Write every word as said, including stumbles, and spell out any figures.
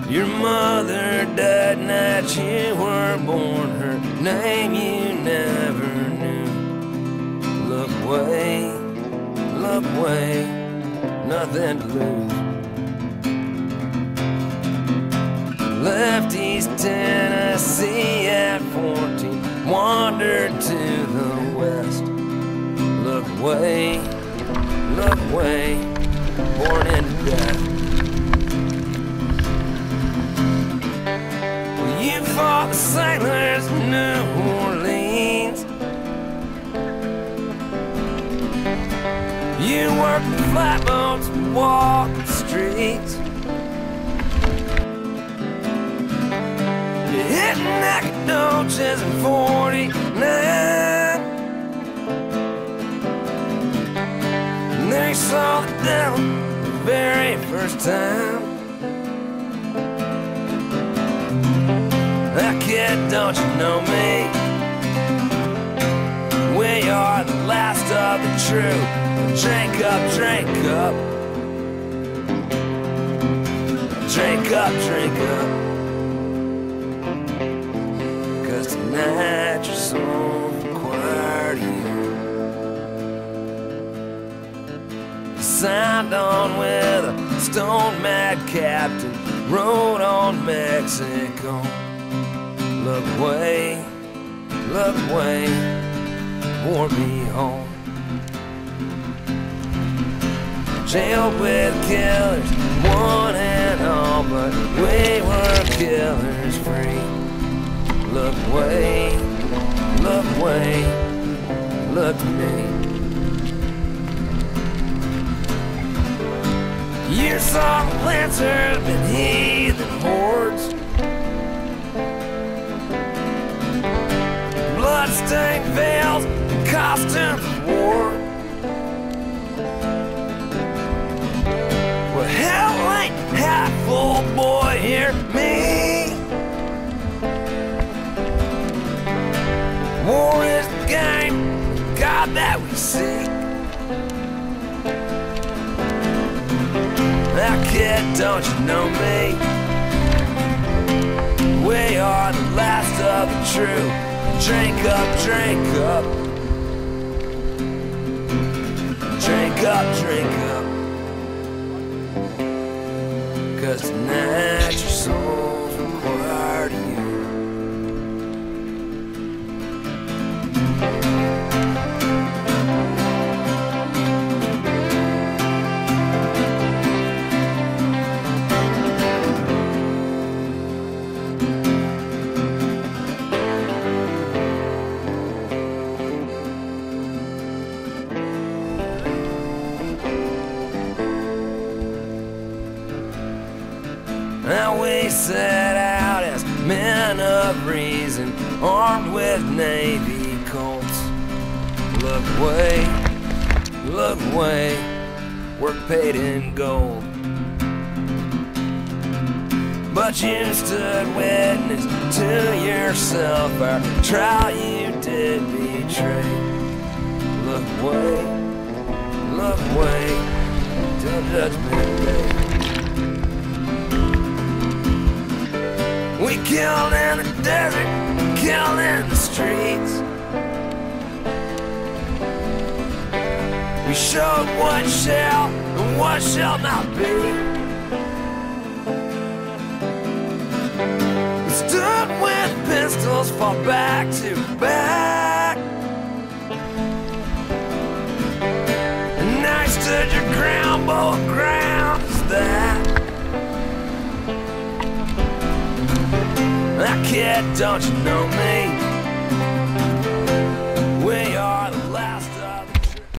Your mother died night you were born. Her name you never knew. Look away, look away, nothing to lose. Left East Tennessee at fourteen, wandered to the west. Look away, look away, born into death. Well, you fought the sailors in New Orleans. You worked the flatboats, walked the streets. You hit Nacogdoches in forty-nine. And there you saw the devil the very first time. That kid, don't you know me? We are the last of the true. Drink up, drink up. Drink up, drink up. Cause tonight your soul required you. Signed on with a stone-mad captain, rode on Mexico. Look away, look away, bore me home. Jailed with killers, one and all, but we were killers free. Look away, look away, look to me. You saw the lancers been heathen hordes, blood-stained veils and costumes of war. Well, hell ain't half full, boy, hear me. War is the game, God that we seek. Now, kid, don't you know me? We are the last of the true. Drink up, drink up. Drink up, drink up. Cause tonight your soul's required of you. Now we set out as men of reason, armed with Navy Colts. Look away, look away, work paid in gold. But you stood witness to yourself, our trial you did betray. Look away, look away, till judgment day. We killed in the desert, killed in the streets. We showed what shall and what shall not be. We stood with pistols, fought back to back. And now you stood your ground, but what ground is that? That kid, don't you know me?